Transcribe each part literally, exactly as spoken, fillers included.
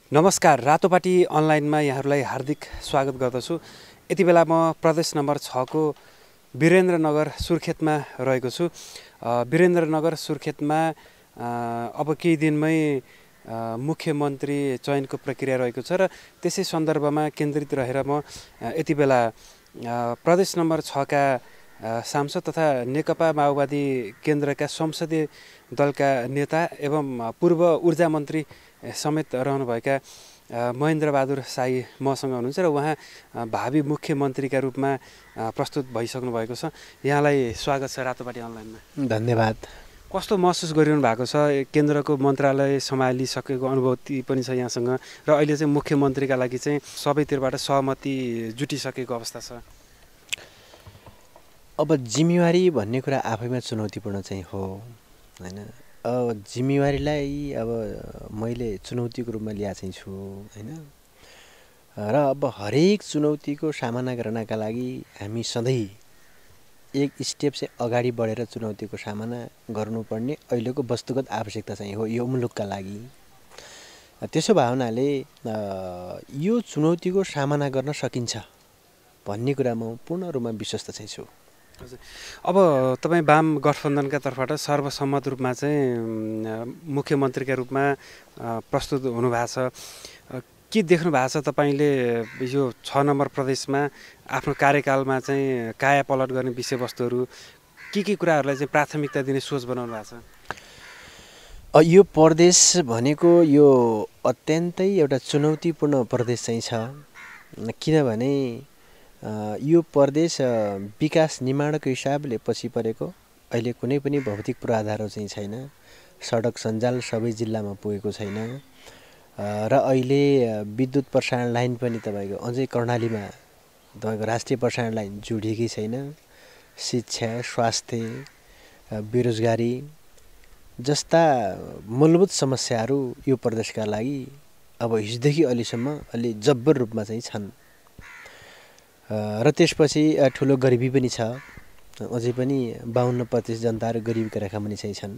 नमस्कार, रातोपाटी अनलाइनमा यहाँहरूलाई हार्दिक स्वागत गर्दछु। यति बेला म प्रदेश नम्बर छ को वीरेन्द्रनगर सुर्खेतमा रहेको छु। वीरेन्द्रनगर सुर्खेतमा अब केही दिनमै मुख्यमन्त्री चयनको प्रक्रिया रहेको छ र त्यसै सन्दर्भमा केन्द्रित रहेर म यति बेला प्रदेश नम्बर छ का सांसद तथा नेकपा माओवादी केन्द्रका संसदीय दलका नेता एवं पूर्व ऊर्जा मन्त्री समेत रहनुभएका महेन्द्र बहादुर साई मसँग हुनुहुन्छ र उहाँ भावी मुख्यमन्त्रीका रूपमा प्रस्तुत भइसक्नु भएको छ। यहाँलाई स्वागत छ रातोपाटी अनलाइनमा। धन्यवाद। कस्तो महसुस गरिरहनु भएको छ? केन्द्रको मन्त्रालय सम्हालिसकेको अनुभूति पनि छ यहाँसँग र अहिले चाहिँ मुख्यमन्त्रीका लागि चाहिँ सबैतिरबाट सहमति जुटिसकेको अवस्था छ। अब जिम्मेवारी भन्ने कुरा आफैमा चुनौतीपूर्ण चाहिँ हो, हैन? अब जिम्मेवारीलाई अब मैले चुनौतीको रूपमा लिया चाहिँ छु, हैन? र अब हरेक चुनौतीको सामना गर्नका लागि हामी सधैँ एक स्टेप चाहिँ अगाडि बढेर चुनौतीको सामना गर्नुपर्ने अहिलेको वस्तुगत आवश्यकता चाहिँ हो यो मुलुकका लागि। त्यसो भावनाले यो चुनौतीको सामना गर्न सकिन्छ भन्ने कुरा म पूर्ण रूपमा विश्वस्त चाहिँ छु। अब तपाईँ वाम गठबन्धनका तर्फबाट सर्वसम्मत रूपमा चाहिँ मुख्यमन्त्रीका रूपमा प्रस्तुत हुनुभएको छ। के देख्नु भएको छ तपाईँले यो छ नम्बर प्रदेशमा आफ्नो कार्यकालमा चाहिँ काया पलट गर्ने विषयवस्तुहरू के के कुराहरूलाई चाहिँ प्राथमिकता दिने सोच बनाउनु भएको छ? यो प्रदेश भनेको यो अत्यन्तै एउटा चुनौतीपूर्ण प्रदेश चाहिँ छ, किनभने यो प्रदेश विकास निर्माणको हिसाबले पछि परेको, अहिले कुनै पनि भौतिक पूर्वाधारहरू चाहिँ छैन, सडक सञ्जाल सबै जिल्लामा पुगेको छैन र अहिले विद्युत प्रसारण लाइन पनि तपाईँको अझै कर्णालीमा तपाईँको राष्ट्रिय प्रसारण लाइन जोडिएकै छैन। शिक्षा, स्वास्थ्य, बेरोजगारी जस्ता मूलभूत समस्याहरू यो प्रदेशका लागि अब हिजोदेखि अहिलेसम्म अलि जब्बर रूपमा चाहिँ छन् र त्यसपछि ठुलो गरिबी पनि छ। अझै पनि बाहन्न प्रतिशत जनताहरू गरिबीका रेखामुनि चाहिँ छन्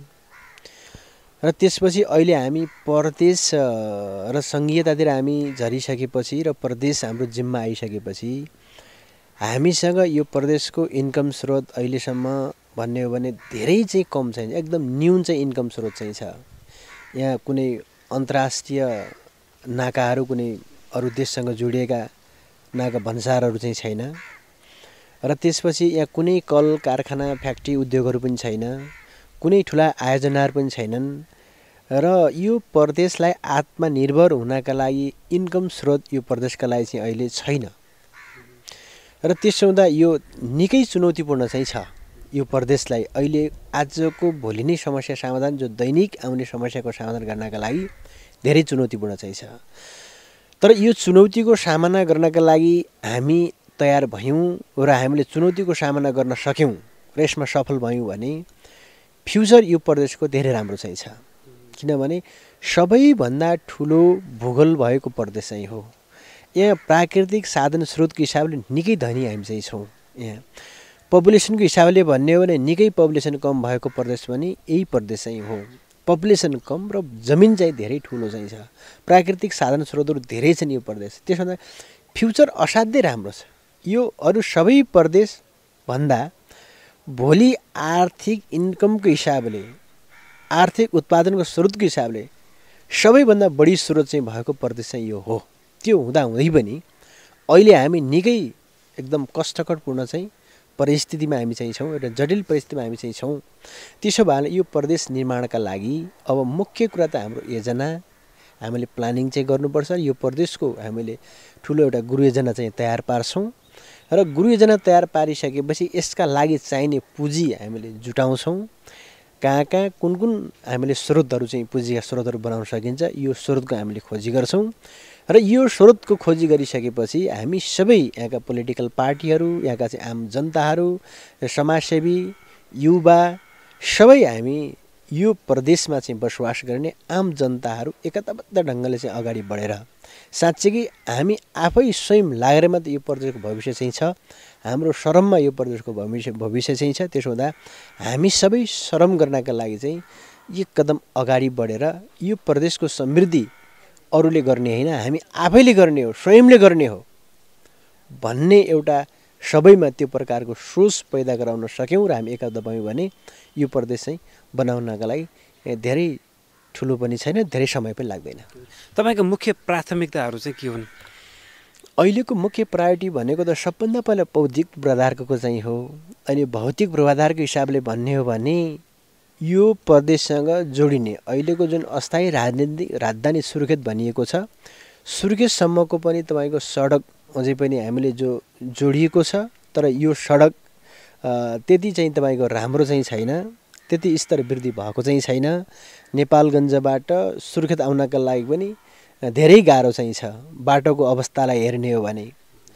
र त्यसपछि अहिले हामी प्रदेश र सङ्घीयतातिर हामी झरिसकेपछि र प्रदेश हाम्रो जिम्मा आइसकेपछि हामीसँग यो प्रदेशको इन्कम स्रोत अहिलेसम्म भन्ने हो भने धेरै चाहिँ कम छैन, एकदम न्यून चाहिँ इन्कम स्रोत चाहिँ छ। यहाँ कुनै अन्तर्राष्ट्रिय नाकाहरू कुनै अरू देशसँग जोडिएका नाका भन्सारहरू चाहिँ छैन र त्यसपछि यहाँ कुनै कल कारखाना फ्याक्ट्री उद्योगहरू पनि छैन, कुनै ठुला आयोजनाहरू पनि छैनन् र यो प्रदेशलाई आत्मनिर्भर हुनका लागि इन्कम स्रोत यो प्रदेशका लागि चाहिँ अहिले छैन र त्यसो हुँदा यो निकै चुनौतीपूर्ण चाहिँ छ। यो प्रदेशलाई अहिले आजको भोलि नै समस्या समाधान जो दैनिक आउने समस्याको समाधान गर्नका लागि धेरै चुनौतीपूर्ण चाहिँ छ। तर यो चुनौतीको सामना गर्नका लागि हामी तयार भयौँ र हामीले चुनौतीको सामना गर्न सक्यौँ र यसमा सफल भयौँ भने फ्युचर यो प्रदेशको धेरै राम्रो चाहिँ छ, किनभने सबैभन्दा ठुलो भूगोल भएको प्रदेश चाहिँ हो। यहाँ प्राकृतिक साधन स्रोतको हिसाबले निकै धनी हामी चाहिँ छौँ। यहाँ पपुलेसनको हिसाबले भन्ने हो भने निकै पपुलेसन कम भएको प्रदेश पनि यही प्रदेश चाहिँ हो। पपुलेसन कम र जमिन चाहिँ धेरै ठुलो चाहिँ छ, प्राकृतिक साधन स्रोतहरू धेरै छन् यो प्रदेश। त्यसो हुँदा फ्युचर असाध्यै राम्रो छ। यो अरू सबै प्रदेशभन्दा भोलि आर्थिक इन्कमको हिसाबले, आर्थिक उत्पादनको स्रोतको हिसाबले सबैभन्दा बढी स्रोत चाहिँ भएको प्रदेश चाहिँ यो हो। त्यो हुँदा हुँदै पनि अहिले हामी निकै एकदम कष्टकरपूर्ण चाहिँ परिस्थितिमा हामी चाहिँ छौँ, एउटा जटिल परिस्थितिमा हामी चाहिँ छौँ। त्यसो भए यो प्रदेश निर्माणका लागि अब मुख्य कुरा त हाम्रो योजना, हामीले प्लानिङ चाहिँ गर्नुपर्छ। यो प्रदेशको हामीले ठुलो एउटा गुरु योजना चाहिँ तयार पार्छौँ र गुरु योजना तयार पारिसकेपछि यसका लागि चाहिने पुँजी हामीले जुटाउँछौँ। कहाँ कहाँ कुन कुन हामीले स्रोतहरू चाहिँ पुँजीका स्रोतहरू बनाउन सकिन्छ यो स्रोतको हामीले खोजी गर्छौँ र यो स्रोतको खोजी गरिसकेपछि हामी सबै यहाँका पोलिटिकल पार्टीहरू, यहाँका चाहिँ आम जनताहरू, समाजसेवी, युवा सबै हामी यो प्रदेशमा चाहिँ बसोबास गर्ने आम जनताहरू एकताबद्ध ढङ्गले चाहिँ अगाडि बढेर साँच्चै हामी आफै स्वयं लागेर मात्रै यो प्रदेशको भविष्य चाहिँ छ, हाम्रो श्रममा यो प्रदेशको भविष्य भविष्य चाहिँ छ। त्यसो हुँदा हामी सबै श्रम गर्नका लागि चाहिँ एक कदम अगाडि बढेर यो प्रदेशको समृद्धि अरूले गर्ने होइन, हामी आफैले गर्ने हो, स्वयंले गर्ने हो भन्ने एउटा सबैमा त्यो प्रकारको सोच पैदा गराउन सक्यौँ र हामी एकाबद्ध भयौँ भने यो प्रदेश चाहिँ बनाउनका लागि धेरै ठुलो पनि छैन, धेरै समय पनि लाग्दैन। तपाईँको मुख्य प्राथमिकताहरू चाहिँ के हुन्? अहिलेको मुख्य प्रायोरिटी भनेको त सबभन्दा पहिला बौद्धिक पूर्वाधारको चाहिँ हो। अनि भौतिक पूर्वाधारको हिसाबले भन्ने हो भने यो प्रदेशसँग जोडिने अहिलेको जुन अस्थायी राजनीतिक राजधानी सुर्खेत भनिएको छ, सुर्खेतसम्मको पनि तपाईँको सडक अझै पनि हामीले जो जोडिएको छ, तर यो सडक त्यति चाहिँ तपाईँको राम्रो चाहिँ छैन, त्यति स्तर वृद्धि भएको चाहिँ छैन। नेपालगञ्जबाट सुर्खेत आउनका लागि पनि धेरै गाह्रो चाहिँ छ बाटोको अवस्थालाई हेर्ने हो भने।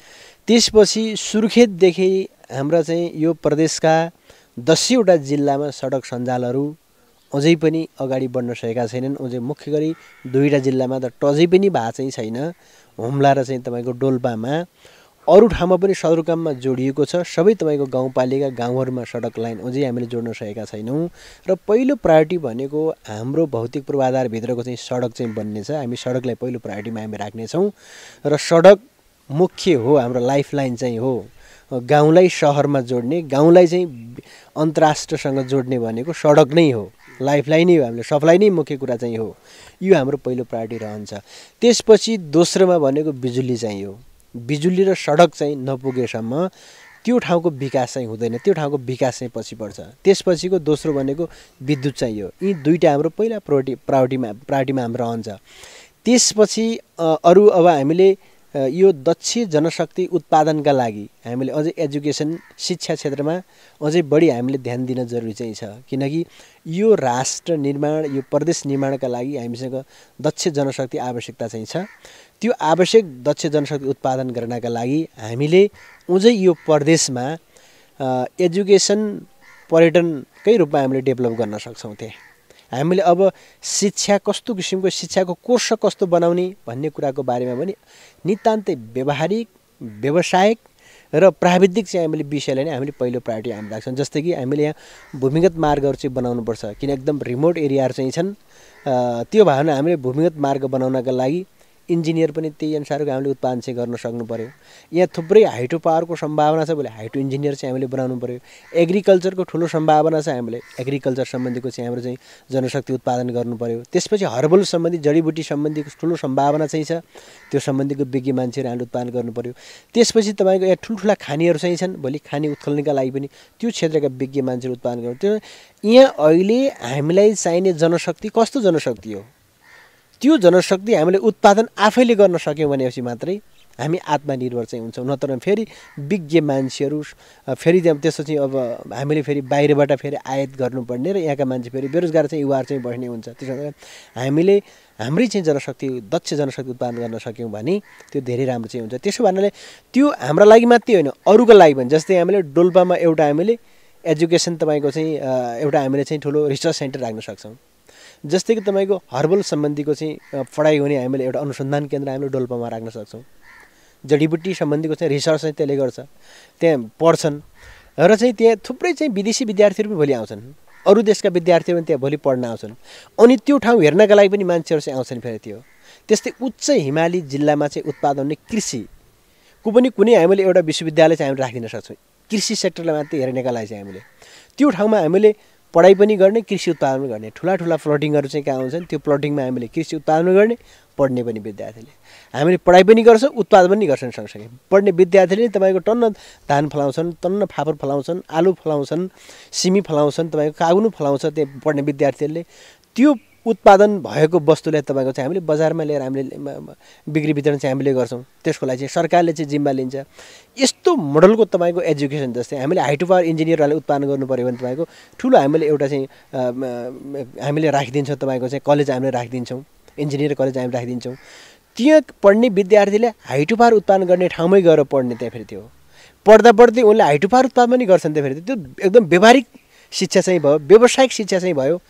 त्यसपछि सुर्खेतदेखि हाम्रा चाहिँ यो प्रदेशका दसैँवटा जिल्लामा सडक सञ्जालहरू अझै पनि अगाडि बढ्न सकेका छैनन्। अझै मुख्य गरी दुईवटा जिल्लामा त टझै पनि भएको चाहिँ छैन, हुम्ला र चाहिँ तपाईँको डोल्पामा। अरू ठाउँमा पनि सदरमुकाममा जोडिएको छ, सबै तपाईँको गाउँपालिका गाउँहरूमा सडक लाइन अझै हामीले जोड्न सकेका छैनौँ। र पहिलो प्रायोरिटी भनेको हाम्रो भौतिक पूर्वाधारभित्रको चाहिँ सडक चाहिँ बन्ने छ। हामी सडकलाई पहिलो प्रायोरिटीमा हामी राख्नेछौँ र सडक मुख्य हो, हाम्रो लाइफ लाइन चाहिँ हो। गाउँलाई सहरमा जोड्ने, गाउँलाई चाहिँ अन्तर्राष्ट्रसँग जोड्ने भनेको सडक नै हो, लाइफ लाइन नै हो, हामीले सप्लाई नै मुख्य कुरा चाहिँ हो। यो हाम्रो पहिलो प्रायोरिटी रहन्छ। त्यसपछि दोस्रोमा भनेको बिजुली चाहिँ हो। बिजुली र सडक चाहिँ नपुगेसम्म त्यो ठाउँको विकास चाहिँ हुँदैन, त्यो ठाउँको विकास चाहिँ पछि पर्छ। त्यसपछिको दोस्रो भनेको विद्युत चाहिँ हो। यी दुईवटा हाम्रो पहिला प्रायोरिटी प्रायोरिटीमा प्रायोरिटीमा हाम्रो रहन्छ। त्यसपछि अरू अब हामीले यो दक्ष जनशक्ति उत्पादनका लागि हामीले अझै एजुकेसन शिक्षा क्षेत्रमा अझै बढी हामीले ध्यान दिन जरुरी चाहिँ छ। किनकि यो राष्ट्र निर्माण, यो प्रदेश निर्माणका लागि हामीसँग दक्ष जनशक्ति आवश्यकता चाहिँ छ। त्यो आवश्यक दक्ष जनशक्ति उत्पादन गर्नका लागि हामीले अझै यो प्रदेशमा एजुकेसन पर्यटनकै रूपमा हामीले डेभलप गर्न सक्छौँ। त्यहाँ हामीले अब शिक्षा कस्तो किसिमको शिक्षाको कोर्स कस्तो बनाउने भन्ने कुराको बारेमा पनि नितान्तै व्यवहारिक, व्यावसायिक र प्राविधिक चाहिँ हामीले विषयलाई नै हामीले पहिलो प्रायोरिटी हामी राख्छौँ। जस्तै कि हामीले यहाँ भूमिगत मार्गहरू चाहिँ बनाउनुपर्छ, किन एकदम रिमोट एरियाहरू चाहिँ छन्। त्यो भएन हामीले भूमिगत मार्ग बनाउनका लागि इन्जिनियर पनि त्यही अनुसारको हामीले उत्पादन चाहिँ गर्न सक्नु पर्यो। यहाँ थुप्रै हाइड्रो पावरको सम्भावना छ, बोले हाइड्रो इन्जिनियर चाहिँ हामीले बनाउनु पर्यो। एग्रिकल्चरको ठुलो सम्भावना छ, हामीले एग्रिकल्चर सम्बन्धीको चाहिँ हाम्रो चाहिँ जनशक्ति उत्पादन गर्नु पर्यो। त्यसपछि हर्बल सम्बन्धी जडीबुटी सम्बन्धीको ठुलो सम्भावना चाहिँ छ, त्यो सम्बन्धीको विज्ञ मान्छेहरू हामीले उत्पादन गर्नु पर्यो। त्यसपछि तपाईँको यहाँ ठुल्ठुला खानीहरू चाहिँ छन्, भोलि खानी उत्खननका लागि पनि त्यो क्षेत्रका विज्ञ मान्छेहरू उत्पादन गर्नु। त्यो यहाँ अहिले हामीलाई चाहिने जनशक्ति कस्तो जनशक्ति हो, त्यो जनशक्ति हामीले उत्पादन आफैले गर्न सक्यौँ भनेपछि मात्रै हामी आत्मनिर्भर चाहिँ हुन्छौँ। नत्र फेरि विज्ञ मान्छेहरू फेरि त्यसपछि अब हामीले फेरि बाहिरबाट फेरि आयात गर्नुपर्ने र यहाँका मान्छे फेरि बेरोजगार चाहिँ युवाहरू चाहिँ बढ्ने हुन्छ। त्यसो कारण हामीले हाम्रै चाहिँ जनशक्ति दक्ष जनशक्ति उत्पादन गर्न सक्यौँ भने त्यो धेरै राम्रो चाहिँ हुन्छ। त्यसो भन्नाले त्यो हाम्रो लागि मात्रै होइन, अरूको लागि पनि। जस्तै हामीले डोल्पामा एउटा हामीले एजुकेसन तपाईँको चाहिँ एउटा हामीले चाहिँ ठुलो रिसर्च सेन्टर राख्न सक्छौँ। जस्तै कि तपाईँको हर्बल सम्बन्धीको चाहिँ पढाइ हुने हामीले एउटा अनुसन्धान केन्द्र हामीले डोल्पामा राख्न सक्छौँ। जडीबुटी सम्बन्धीको चाहिँ रिसर्च चाहिँ त्यसले गर्छ, त्यहाँ पढ्छन् र चाहिँ त्यहाँ थुप्रै चाहिँ विदेशी विद्यार्थीहरू पनि भोलि आउँछन्, अरू देशका विद्यार्थीहरू पनि त्यहाँ भोलि पढ्न आउँछन्। अनि त्यो ठाउँ हेर्नका लागि पनि मान्छेहरू चाहिँ आउँछन् फेरि त्यो। त्यस्तै उच्च हिमाली जिल्लामा चाहिँ उत्पादन हुने कृषिको पनि कुनै हामीले एउटा विश्वविद्यालय चाहिँ हामीले राखिदिन सक्छौँ। कृषि सेक्टरलाई मात्रै हेर्नका लागि चाहिँ हामीले त्यो ठाउँमा हामीले पढाइ पनि गर्ने, कृषि उत्पादन पनि गर्ने। ठुला ठुला प्लटिङहरू चाहिँ कहाँ हुन्छन्, त्यो प्लटिङमा हामीले कृषि उत्पादन गर्ने, पढ्ने पनि विद्यार्थीले हामीले पढाइ पनि गर्छौँ, उत्पादन पनि गर्छन्। सँगसँगै पढ्ने विद्यार्थीले नै तपाईँको टन्न धान फलाउँछन्, टन्न फापर फलाउँछन्, आलु फलाउँछन्, सिमी फलाउँछन्, तपाईँको कागुनु फलाउँछ। त्यो पढ्ने विद्यार्थीहरूले त्यो उत्पादन भएको वस्तुलाई तपाईँको चाहिँ हामीले बजारमा लिएर हामीले बिक्री वितरण चाहिँ हामीले गर्छौँ। त्यसको लागि चाहिँ सरकारले चाहिँ जिम्मा लिन्छ। यस्तो मोडलको तपाईँको एजुकेसन, जस्तै हामीले हाइड्रो पावर इन्जिनियरहरूले उत्पादन गर्नु पऱ्यो भने तपाईँको ठुलो हामीले एउटा चाहिँ हामीले राखिदिन्छौँ। तपाईँको चाहिँ कलेज हामीले राखिदिन्छौँ, इन्जिनियर कलेज हामीले राखिदिन्छौँ। त्यहाँ पढ्ने विद्यार्थीले हाइड्रो पावर उत्पादन गर्ने ठाउँमै गएर पढ्ने। त्यहाँ फेरि त्यो पढ्दा पढ्दै उनले हाइड्रो पावर उत्पादन पनि गर्छन्। त्यहाँ फेरि त्यो एकदम व्यावहारिक शिक्षा चाहिँ भयो, व्यावसायिक शिक्षा चाहिँ भयो।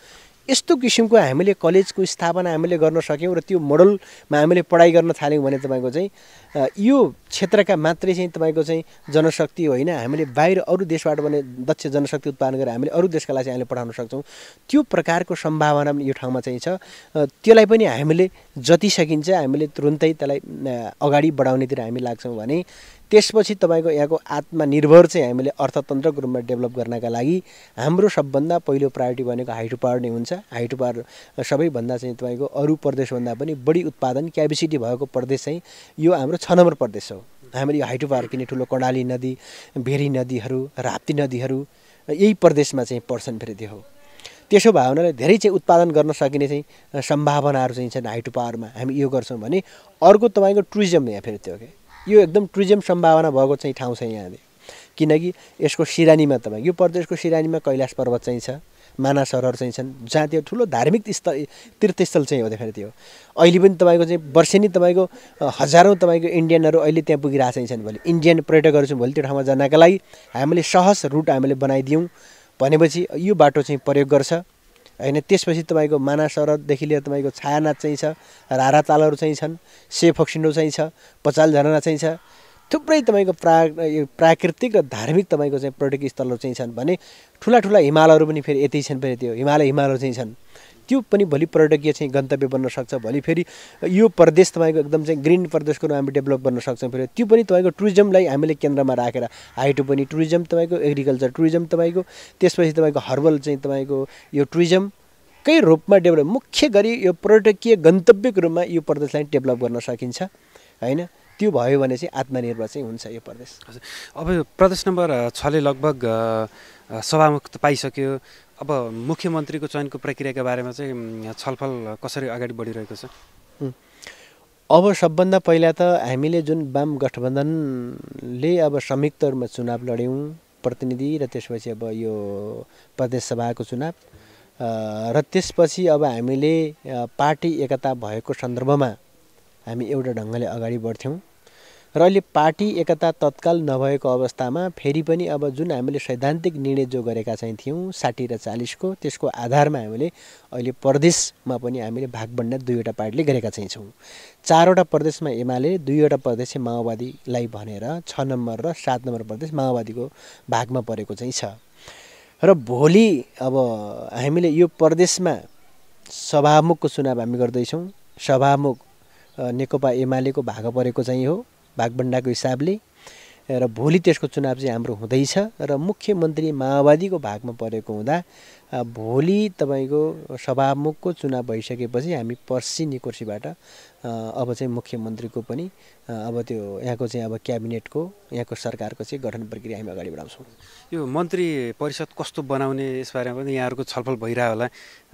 यस्तो किसिमको हामीले कलेजको स्थापना हामीले गर्न सक्यौँ र त्यो मोडलमा हामीले पढाइ गर्न थाल्यौँ भने तपाईँको चाहिँ यो क्षेत्रका मात्रै चाहिँ तपाईँको चाहिँ जनशक्ति होइन, हामीले बाहिर अरू देशबाट पनि दक्ष जनशक्ति उत्पादन गरेर हामीले अरू देशका लागि हामीले पठाउन सक्छौँ। त्यो प्रकारको सम्भावना पनि यो ठाउँमा चाहिँ छ। त्यसलाई पनि हामीले जति सकिन्छ हामीले तुरुन्तै त्यसलाई अगाडि बढाउनेतिर हामी लाग्छौँ भने त्यसपछि तपाईँको यहाँको आत्मनिर्भर चाहिँ हामीले अर्थतन्त्रको रूपमा डेभलप गर्नका लागि हाम्रो सबभन्दा पहिलो प्रायोरिटी भनेको हाइड्रो पावर नै हुन्छ। हाइड्रो पावर सबैभन्दा चाहिँ तपाईँको अरू प्रदेशभन्दा पनि बढी उत्पादन क्यापेसिटी भएको प्रदेश चाहिँ यो हाम्रो छ नम्बर प्रदेश हो। हामीले यो हाइड्रो पावर किन्ने ठुलो कर्णाली नदी, भेरी नदीहरू, राप्ती नदीहरू यही प्रदेशमा चाहिँ पर्छन् फेरि त्यो हो। त्यसो भए हुनाले धेरै चाहिँ उत्पादन गर्न सकिने चाहिँ सम्भावनाहरू चाहिँ छन् हाइड्रो पावरमा। हामी यो गर्छौँ भने अर्को तपाईँको टुरिज्म यहाँ फेरि त्यो के यो एकदम टुरिज्म सम्भावना भएको चाहिँ ठाउँ छ यहाँले, किनकि यसको सिरानीमा तपाईँ यो प्रदेशको सिरानीमा कैलाश पर्वत चाहिँ छ, मानस सरोवर चाहिँ छन्, जहाँ त्यो ठुलो धार्मिक स्थल तीर्थस्थल चाहिँ हो। फेरि त्यो अहिले पनि तपाईँको चाहिँ वर्षेनी तपाईँको हजारौँ तपाईँको इन्डियनहरू अहिले त्यहाँ पुगिरहेको छन्। भोलि इन्डियन पर्यटकहरू चाहिँ भोलि त्यो ठाउँमा जानका लागि हामीले सहज रुट हामीले बनाइदियौँ भनेपछि यो बाटो चाहिँ प्रयोग गर्छ होइन। त्यसपछि तपाईँको मानस सरोवरदेखि लिएर तपाईँको छायानाथ चाहिँ छ, रारा तालहरू चाहिँ छन्, सेफक्सिन्डो चाहिँ छ, पचाल झरना चाहिँ छ, थुप्रै तपाईँको प्रा प्राकृतिक र धार्मिक तपाईँको चाहिँ पर्यटकीय स्थलहरू चाहिँ छन् भने ठुला ठुला हिमालहरू पनि फेरि यतै छन्। फेरि त्यो हिमालय हिमालहरू चाहिँ छन्, त्यो पनि भोलि पर्यटकीय चाहिँ गन्तव्य बन्न सक्छ। भोलि फेरि यो प्रदेश तपाईँको एकदम चाहिँ ग्रिन प्रदेशको रूपमा हामी डेभलप गर्न सक्छौँ। फेरि त्यो पनि तपाईँको टुरिज्मलाई हामीले केन्द्रमा राखेर हाइटो पनि टुरिज्म तपाईँको, एग्रिकल्चर टुरिज्म तपाईँको, त्यसपछि तपाईँको हर्बल चाहिँ तपाईँको यो टुरिज्मकै रूपमा डेभलप मुख्य गरी यो पर्यटकीय गन्तव्यको रूपमा यो प्रदेशलाई डेभलप गर्न सकिन्छ होइन। त्यो भयो भने चाहिँ आत्मनिर्भर चाहिँ हुन्छ यो प्रदेश। अब प्रदेश नम्बर छले लगभग सभामुख त पाइसक्यो। अब मुख्यमन्त्रीको चयनको प्रक्रियाका बारेमा चाहिँ छलफल कसरी अगाडि बढिरहेको छ? अब सबभन्दा पहिला त हामीले जुन वाम गठबन्धनले अब संयुक्त रूपमा चुनाव लड्यौँ प्रतिनिधि र त्यसपछि अब यो प्रदेश सभाको चुनाव र त्यसपछि अब हामीले पार्टी एकता भएको सन्दर्भमा हामी एउटा ढङ्गले अगाडि बढ्थ्यौँ र अहिले पार्टी एकता तत्काल नभएको अवस्थामा फेरि पनि अब जुन हामीले सैद्धान्तिक निर्णय जो गरेका चाहिँ थियौँ साठी र चालिसको त्यसको आधारमा हामीले अहिले प्रदेशमा पनि हामीले भागबन्डा दुईवटा पार्टीले गरेका चाहिँ छौँ। चारवटा प्रदेशमा एमाले, दुईवटा प्रदेश चाहिँ माओवादीलाई भनेर छ नम्बर र सात नम्बर प्रदेश माओवादीको भागमा परेको चाहिँ छ। र भोलि अब हामीले यो प्रदेशमा सभामुखको चुनाव हामी गर्दैछौँ। सभामुख नेकपा एमालेको भाग परेको चाहिँ हो भागबन्डाको हिसाबले र भोलि त्यसको चुनाव चाहिँ हाम्रो हुँदैछ र मुख्यमन्त्री माओवादीको भागमा परेको हुँदा भोलि तपाईँको सभामुखको चुनाव भइसकेपछि हामी पर्सिनी कुर्सीबाट अब चाहिँ मुख्यमन्त्रीको पनि अब त्यो यहाँको चाहिँ अब क्याबिनेटको यहाँको सरकारको चाहिँ गठन प्रक्रिया हामी अगाडि बढाउँछौँ। यो मन्त्री परिषद कस्तो बनाउने यसबारेमा पनि यहाँहरूको छलफल भइरह्यो होला।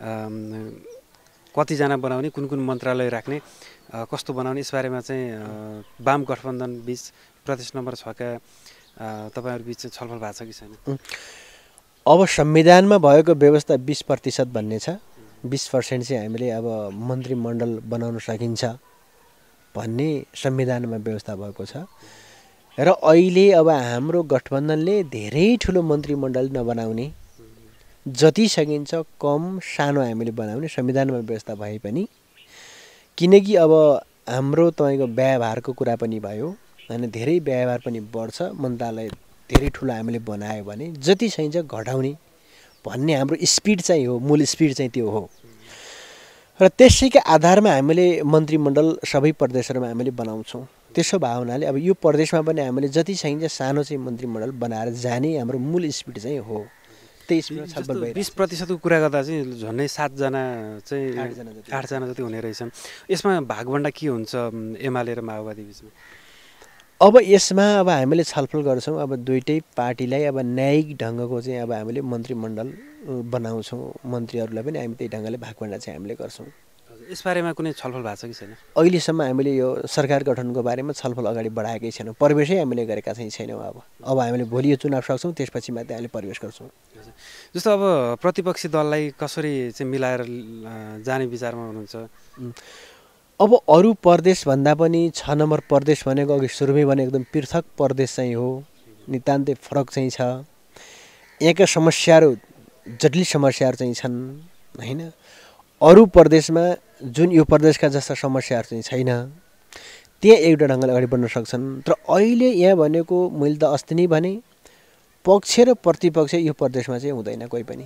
कतिजना बनाउने, कुन कुन मन्त्रालय राख्ने, कस्तो बनाउने यसबारेमा चाहिँ वाम गठबन्धन बिच प्रदेश नम्बर छका तपाईँहरू बिच छलफल भएको छ कि छैन? अब संविधानमा भएको व्यवस्था बिस प्रतिशत भन्ने छ। बिस पर्सेन्ट चाहिँ हामीले अब मन्त्रीमण्डल बनाउन सकिन्छ भन्ने संविधानमा व्यवस्था भएको छ र अहिले अब हाम्रो गठबन्धनले धेरै ठुलो मन्त्रीमण्डल नबनाउने, जति सकिन्छ कम सानो हामीले बनाउने संविधानमा व्यवस्था भए पनि, किनकि अब हाम्रो तपाईँको व्यवहारको कुरा पनि भयो होइन, धेरै व्यवहार पनि बढ्छ। मन्त्रालय धेरै ठुलो हामीले बनायो भने जति चाहिन्छ घटाउने भन्ने हाम्रो स्पिड चाहिँ हो, मूल स्पिड चाहिँ त्यो हो र त्यसैको आधारमा हामीले मन्त्रीमण्डल सबै प्रदेशहरूमा हामीले बनाउँछौँ। त्यसो भए हुनाले अब यो प्रदेशमा पनि हामीले जति चाहिन्छ सानो चाहिँ मन्त्रीमण्डल बनाएर जाने हाम्रो मूल स्पिड चाहिँ हो। बिस प्रतिशतको कुरा गर्दा चाहिँ झन्डै सातजना चाहिँ आठजना जति हुने रहेछन्। यसमा भागबन्डा के हुन्छ एमाले र माओवादी बिचमा? अब यसमा अब हामीले छलफल गर्छौँ। अब दुइटै पार्टीलाई अब न्यायिक ढङ्गको चाहिँ अब हामीले मन्त्रीमण्डल बनाउँछौँ, मन्त्रीहरूलाई पनि हामी त्यही ढङ्गले भागबन्डा चाहिँ हामीले गर्छौँ। यसबारेमा कुनै छलफल भएको छ कि छैन? अहिलेसम्म हामीले यो सरकार गठनको बारेमा छलफल अगाडि बढाएकै छैनौँ, प्रवेशै हामीले गरेका चाहिँ छैनौँ। अब अब हामीले भोलि यो चुनाव सक्छौँ त्यसपछि मात्रै हामीले प्रवेश गर्छौँ। जस्तो अब प्रतिपक्षी दललाई कसरी चाहिँ मिलाएर जाने विचारमा हुनुहुन्छ? अब अरू प्रदेशभन्दा पनि छ नम्बर प्रदेश भनेको अघि सुरुमै भने एकदम पृथक प्रदेश चाहिँ हो, नितान्तै फरक चाहिँ छ। यहाँका समस्याहरू जटिल समस्याहरू चाहिँ छन् हैन। अरू प्रदेशमा जुन यो प्रदेशका जस्ता समस्याहरू चाहिँ छैन, त्यहाँ एउटा ढङ्गले अगाडि बढ्न सक्छन्। तर अहिले यहाँ भनेको मैले त अस्ति नै भने पक्ष र प्रतिपक्ष यो प्रदेशमा चाहिँ हुँदैन कोही पनि।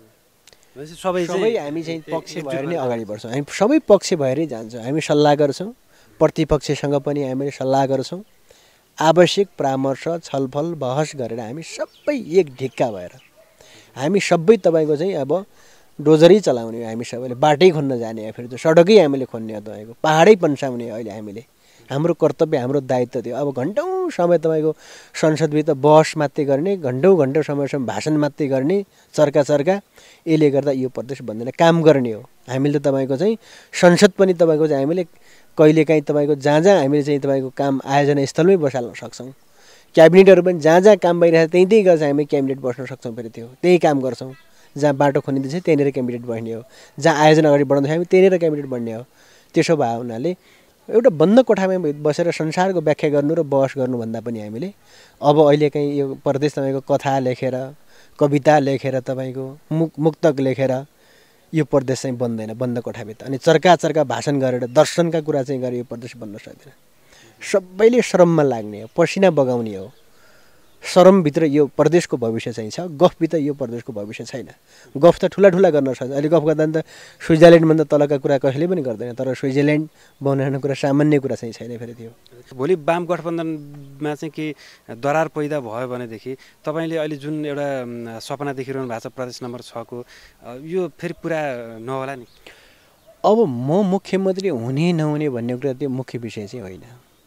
सबै सबै हामी चाहिँ पक्ष भएर नै अगाडि बढ्छौँ, हामी सबै पक्ष भएरै जान्छौँ। हामी सल्लाह गर्छौँ, प्रतिपक्षसँग पनि हामीले सल्लाह गर्छौँ, आवश्यक परामर्श छलफल बहस गरेर हामी सबै एक ढिक्का भएर हामी सबै तपाईँको चाहिँ अब डोजरै चलाउने, हामी सबैले बाटै खोज्न जाने, फेरि त सडकै हामीले खोज्ने हो, तपाईँको पाहाडै पन्साउने अहिले हामीले। हाम्रो कर्तव्य हाम्रो दायित्व थियो। अब घन्टौँ समय तपाईँको संसदभित्र बहस मात्रै गर्ने, घन्टौँ घन्टौँ समयसम्म भाषण मात्रै गर्ने, चर्का चर्का, यसले गर्दा यो प्रदेश बन्दैन, काम गर्ने हो। हामीले त तपाईँको चाहिँ संसद पनि तपाईँको चाहिँ हामीले कहिलेकाहीँ तपाईँको जहाँ जहाँ हामीले चाहिँ तपाईँको काम आयोजना स्थलमै बसाल्न सक्छौँ। क्याबिनेटहरू पनि जहाँ जहाँ काम भइरहेको छ त्यहीँ त्यहीँ गर्छ, हामी क्याबिनेट बस्न सक्छौँ, फेरि त्यो त्यही काम गर्छौँ। जहाँ बाटो खनिँदैछ त्यहीँनिर क्याबिनेट बस्ने हो, जहाँ आयोजना अगाडि बढाउँदैछ हामी त्यहीँनिर क्याबिनेट बढ्ने हो। त्यसो भए हुनाले एउटा बन्द कोठामा बसेर संसारको व्याख्या गर्नु र बहस गर्नुभन्दा पनि हामीले अब अहिले चाहिँ यो प्रदेश तपाईँको कथा लेखेर, कविता लेखेर, तपाईँको मुक मुक्तक लेखेर यो प्रदेश चाहिँ बन्दैन बन्द कोठाभित्र। अनि चर्का चर्का भाषण गरेर दर्शनका कुरा चाहिँ गरेर यो प्रदेश बन्न सक्दैन। सबैले श्रममा लाग्ने हो, पसिना बगाउने हो। श्रमभित्र यो प्रदेशको भविष्य चाहिँ छ, गफभित्र यो प्रदेशको भविष्य छैन। गफ त ठुला ठुला गर्न सक्छ, अहिले गफ गर्दा त स्विजरल्यान्डभन्दा तलका कुरा कसैले पनि गर्दैन, तर स्विजरल्यान्ड बनाउने कुरा सामान्य कुरा चाहिँ छैन। फेरि त्यो भोलि वाम गठबन्धनमा चाहिँ के दरार पैदा भयो भनेदेखि तपाईँले अहिले जुन एउटा सपना देखिरहनु भएको छ प्रदेश नम्बर छको, यो फेरि पुरा नहोला नि? अब म मुख्यमन्त्री हुने नहुने भन्ने कुरा त्यो मुख्य विषय चाहिँ होइन।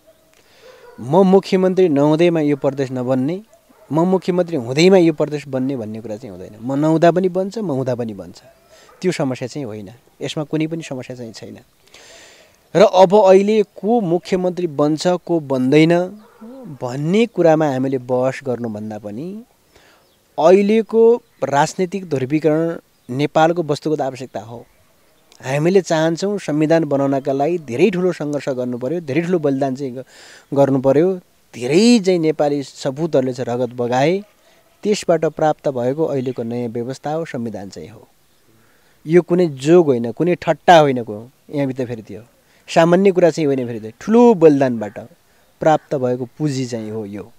म मुख्यमन्त्री नहुँदैमा यो प्रदेश नबन्ने, म मुख्यमन्त्री हुँदैमा यो प्रदेश बन्ने भन्ने कुरा चाहिँ हुँदैन। म नहुँदा पनि बन्छ, म हुँदा पनि बन्छ, त्यो समस्या चाहिँ होइन। यसमा कुनै पनि समस्या चाहिँ छैन। र अब अहिले को मुख्यमन्त्री बन्छ को बन्दैन भन्ने कुरामा हामीले बहस गर्नुभन्दा पनि अहिलेको राजनीतिक ध्रुवीकरण नेपालको वस्तुगत आवश्यकता हो। हामीले चाहन्छौँ संविधान बनाउनका लागि धेरै ठुलो सङ्घर्ष गर्नु पर्यो, धेरै ठुलो बलिदान चाहिँ गर्नु पर्यो, धेरै चाहिँ नेपाली सपुतहरूले चाहिँ रगत बगाए, त्यसबाट प्राप्त भएको अहिलेको नयाँ व्यवस्था हो, संविधान चाहिँ हो। यो कुनै जोग होइन, कुनै ठट्टा होइन, को यहाँभित्र फेरि त्यो सामान्य कुरा चाहिँ होइन, फेरि त्यो ठुलो बलिदानबाट प्राप्त भएको पुँजी चाहिँ हो यो।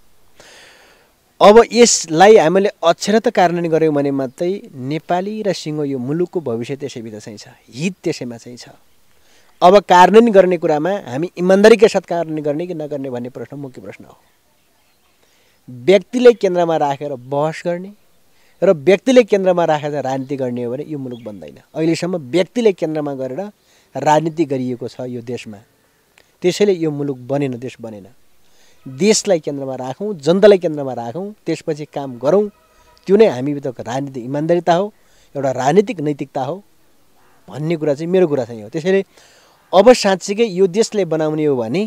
अब यसलाई हामीले अक्षरत कार्यान्वयन गऱ्यौँ भने मात्रै नेपाली र सिङ्गो यो मुलुकको भविष्य त्यसैभित्र चाहिँ छ, हित त्यसैमा चाहिँ छ। अब कार्यान्वयन गर्ने कुरामा हामी इमान्दारीका साथ कार्यान्वयन गर्ने कि नगर्ने भन्ने प्रश्न मुख्य प्रश्न हो। व्यक्तिलाई केन्द्रमा राखेर बहस गर्ने र व्यक्तिलाई केन्द्रमा राखेर राजनीति गर्ने हो भने यो मुलुक बन्दैन। अहिलेसम्म व्यक्तिलाई केन्द्रमा गरेर राजनीति गरिएको छ यो देशमा, त्यसैले यो मुलुक बनेन, देश बनेन। देशलाई केन्द्रमा राखौँ, जनतालाई केन्द्रमा राखौँ, त्यसपछि काम गरौँ, त्यो नै हामीभित्रको राजनीतिक इमान्दारिता हो, एउटा राजनीतिक नैतिकता हो भन्ने कुरा चाहिँ मेरो कुरा चाहिँ हो। त्यसैले अब साँच्चीकै यो देशलाई बनाउने हो भने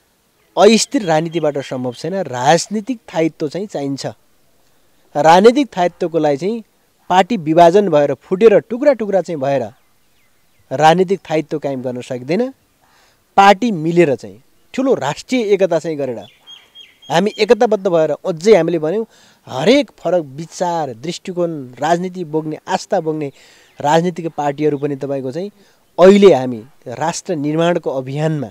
अस्थिर राजनीतिबाट सम्भव छैन, राजनीतिक स्थायित्व चाहिँ चाहिन्छ। राजनीतिक स्थायित्वको लागि चाहिँ पार्टी विभाजन भएर फुटेर टुक्रा टुक्रा चाहिँ भएर राजनीतिक स्थायित्व कायम गर्न सक्दैन। पार्टी मिलेर चाहिँ ठुलो राष्ट्रिय एकता चाहिँ गरेर हामी एकताबद्ध भएर अझै हामीले भन्यौँ हरेक फरक विचार, दृष्टिकोण, राजनीति बोक्ने, आस्था बोक्ने राजनीतिक पार्टीहरू पनि तपाईँको चाहिँ अहिले हामी राष्ट्र निर्माणको अभियानमा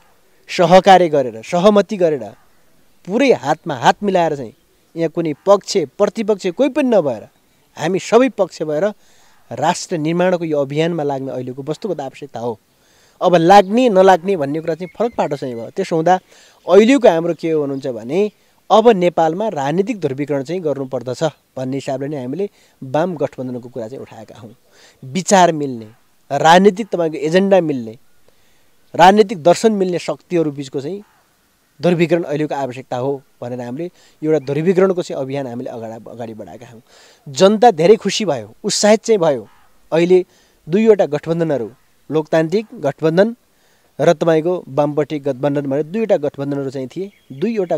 सहकार्य गरेर, सहमति गरेर, पुरै हातमा हात मिलाएर चाहिँ यहाँ कुनै पक्ष प्रतिपक्ष कोही पनि नभएर हामी सबै पक्ष भएर राष्ट्र निर्माणको यो अभियानमा लाग्ने अहिलेको वस्तुगत आवश्यकता हो। अब लाग्ने नलाग्ने भन्ने कुरा चाहिँ फरक पाटो चाहिँ भयो। त्यसो हुँदा अहिलेको हाम्रो के हो भन्नुहुन्छ भने अब नेपालमा राजनीतिक ध्रुवीकरण चाहिँ गर्नुपर्दछ भन्ने हिसाबले नै हामीले वाम गठबन्धनको कुरा चाहिँ उठाएका हौँ। विचार मिल्ने, राजनीतिक तपाईँको एजेन्डा मिल्ने, राजनीतिक दर्शन मिल्ने शक्तिहरू बिचको चाहिँ ध्रुवीकरण अहिलेको आवश्यकता हो भनेर हामीले एउटा ध्रुवीकरणको चाहिँ अभियान हामीले अगाडि अगाडि बढाएका हौँ। जनता धेरै खुसी भयो, उत्साहित चाहिँ भयो। अहिले दुईवटा गठबन्धनहरू, लोकतान्त्रिक गठबन्धन र तपाईँको वामपट्टि गठबन्धन भनेर दुईवटा गठबन्धनहरू चाहिँ थिए। दुईवटा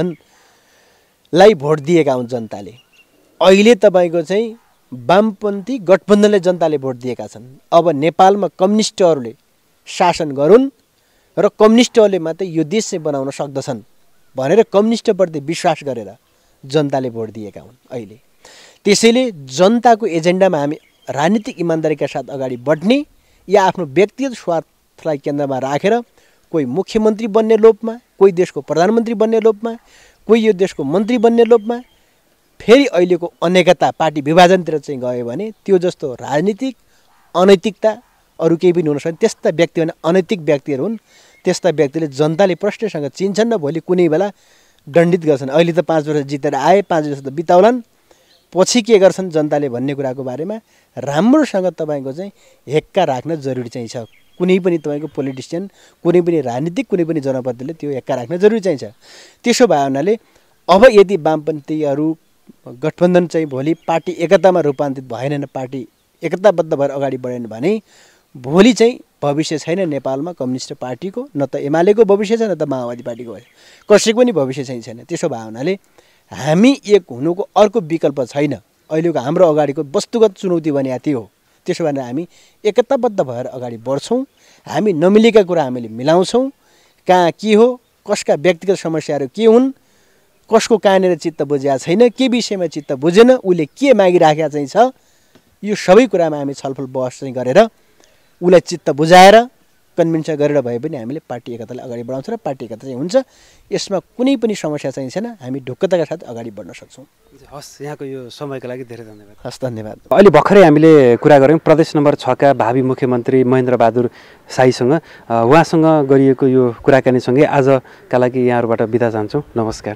गठबन्धनलाई भोट दिएका हुन् जनताले। अहिले तपाईँको चाहिँ वामपन्थी गठबन्धनले जनताले भोट दिएका छन्। अब नेपालमा कम्युनिस्टहरूले शासन गरून् र कम्युनिस्टहरूले मात्रै यो देश चाहिँ बनाउन सक्दछन् भनेर कम्युनिस्टप्रति विश्वास गरेर जनताले भोट दिएका हुन् अहिले। त्यसैले जनताको एजेन्डामा हामी राजनीतिक इमान्दारीका साथ अगाडि बढ्ने या आफ्नो व्यक्तिगत स्वार्थलाई केन्द्रमा राखेर कोही मुख्यमन्त्री बन्ने लोभमा, कोही देशको प्रधानमन्त्री बन्ने लोभमा, कोही यो देशको मन्त्री बन्ने लोभमा फेरि अहिलेको अनेकता पार्टी विभाजनतिर चाहिँ गयो भने त्यो जस्तो राजनीतिक अनैतिकता अरू केही पनि हुन सक्दैन। त्यस्ता व्यक्ति भने अनैतिक व्यक्तिहरू हुन्। त्यस्ता व्यक्तिले जनताले प्रश्नसँग चिन्छन् र भोलि कुनै बेला दण्डित गर्छन्। अहिले त पाँच वर्ष जितेर आए, पाँच वर्ष त बिताउलान्, पछि के गर्छन् जनताले भन्ने कुराको बारेमा राम्रोसँग तपाईँको चाहिँ हेक्का राख्न जरुरी चाहिँ छ। कुनै पनि तपाईँको पोलिटिसियन, कुनै पनि राजनीतिक, कुनै पनि जनप्रतिनिधिले त्यो हेक्का राख्न जरुरी चाहिन्छ। त्यसो भए हुनाले अब यदि वामपन्थीहरू गठबन्धन चाहिँ भोलि पार्टी एकतामा रूपान्तरित भएन, पार्टी एकताबद्ध भएर अगाडि बढेन भने भोलि चाहिँ भविष्य छैन नेपालमा कम्युनिस्ट पार्टीको, न त एमालेको भविष्य छ, न त माओवादी पार्टीको भविष्य, कसैको पनि भविष्य चाहिँ छैन। त्यसो भए हुनाले हामी एक हुनुको अर्को विकल्प छैन। अहिलेको हाम्रो अगाडिको वस्तुगत चुनौती भने त्यो हो। त्यसो भने हामी एकताबद्ध भएर अगाडि बढ्छौँ। हामी नमिलेका कुरा हामीले मिलाउँछौँ। कहाँ के हो, कसका व्यक्तिगत समस्याहरू के हुन्, कसको कहाँनिर चित्त बुझेको छैन, के विषयमा चित्त बुझेन, उसले के मागिराखेका चाहिँ छ, यो सबै कुरामा हामी छलफल बहस चाहिँ गरेर उसलाई चित्त बुझाएर कन्भिन्स गरेर भए पनि हामीले पार्टी एकतालाई अगाडि बढाउँछ र पार्टी एकता चाहिँ हुन्छ। यसमा कुनै पनि समस्या चाहिँ छैन। हामी ढुक्कताका साथ अगाडि बढ्न सक्छौँ। हस्, यहाँको यो समयको लागि धेरै धन्यवाद। हस्, धन्यवाद। अहिले भर्खरै हामीले कुरा गऱ्यौँ प्रदेश नम्बर छका भावी मुख्यमन्त्री महेन्द्र बहादुर शाहीसँग। उहाँसँग गरिएको यो कुराकानीसँगै आजका लागि यहाँहरूबाट बिदा चाहन्छौँ। नमस्कार।